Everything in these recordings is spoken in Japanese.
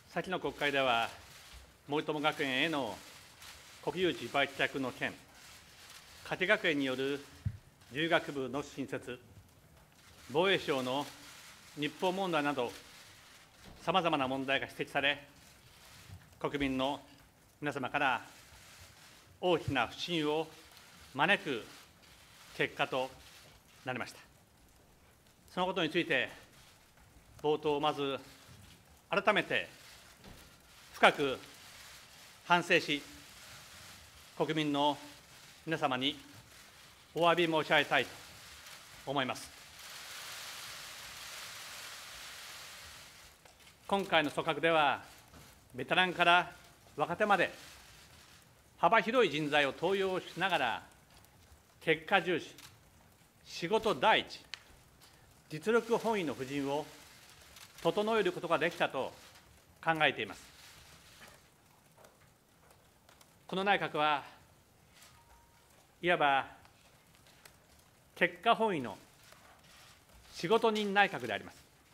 先の国会では、森友学園への国有地売却の件、加計学園による留学部の新設、防衛省の日報問題など、さまざまな問題が指摘され、国民の皆様から大きな不信を招く結果となりました。そのことについて、冒頭、まず改めて深く反省し、国民の皆様にお詫び申し上げたいと思います。今回の組閣では、ベテランから若手まで、幅広い人材を登用しながら、結果重視、仕事第一、実力本位の布陣を整えることができたと考えています。この内閣は、いわば結果本位の仕事人内閣であります。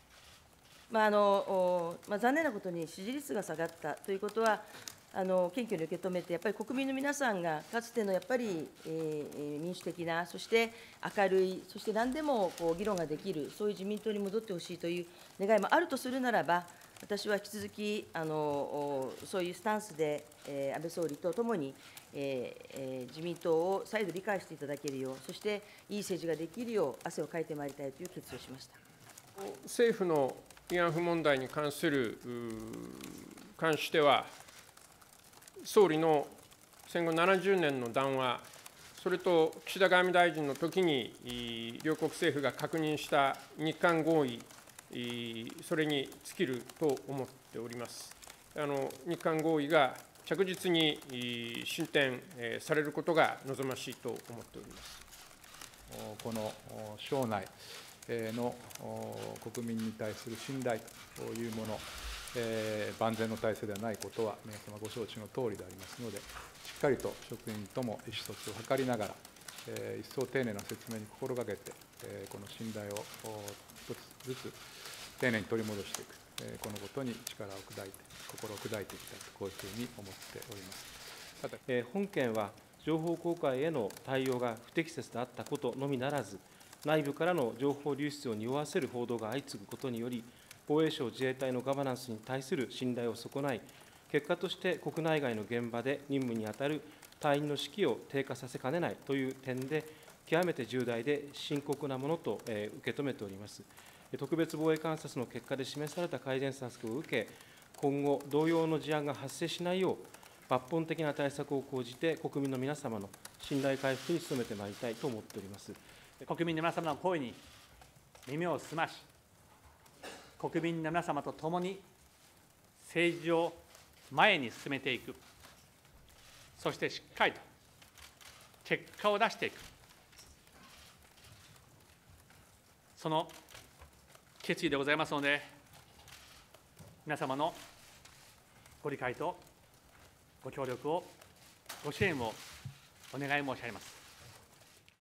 残念なことに支持率が下がったということは、謙虚に受け止めて、やっぱり国民の皆さんがかつてのやっぱり、民主的な、そして明るい、そして何でも議論ができる、そういう自民党に戻ってほしいという願いもあるとするならば、私は引き続きそういうスタンスで、安倍総理とともに、自民党を再度理解していただけるよう、そしていい政治ができるよう、汗をかいてまいりたいという決意をしました。 政府の慰安婦問題に関しては、総理の戦後70年の談話、それと岸田外務大臣の時に両国政府が確認した日韓合意、それに尽きると思っております。日韓合意が着実に進展されることが望ましいと思っております。 この省内の国民に対する信頼というもの、万全の体制ではないことは、皆様ご承知のとおりでありますので、しっかりと職員とも意思疎通を図りながら、一層丁寧な説明に心がけて、この信頼を一つずつ丁寧に取り戻していく、このことに力を砕いて、心を砕いていきたいと、こういうふうに思っております。 本件は、情報公開への対応が不適切であったことのみならず、内部からの情報流出を匂わせる報道が相次ぐことにより、防衛省・自衛隊のガバナンスに対する信頼を損ない、結果として国内外の現場で任務に当たる隊員の士気を低下させかねないという点で、極めて重大で深刻なものと受け止めております。特別防衛監察の結果で示された改善策を受け、今後、同様の事案が発生しないよう、抜本的な対策を講じて、国民の皆様の信頼回復に努めてまいりたいと思っております。 国民の皆様の声に耳を澄まし、国民の皆様と共に政治を前に進めていく、そしてしっかりと結果を出していく、その決意でございますので、皆様のご理解とご協力を、ご支援をお願い申し上げます。